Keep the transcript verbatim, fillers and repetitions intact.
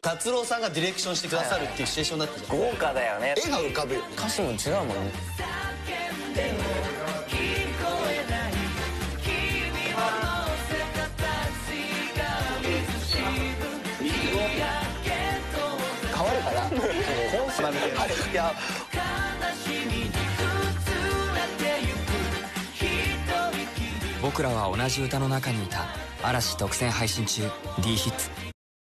達郎さんがディレクションしてくださるっていうシチュエーションだったじゃん。 豪華だよね。 絵が浮かぶよね。 歌詞も違うもんね。 変わるからコンセプトあれいや僕らは同じ歌の中にいた。嵐独占配信中 D ヒッツ。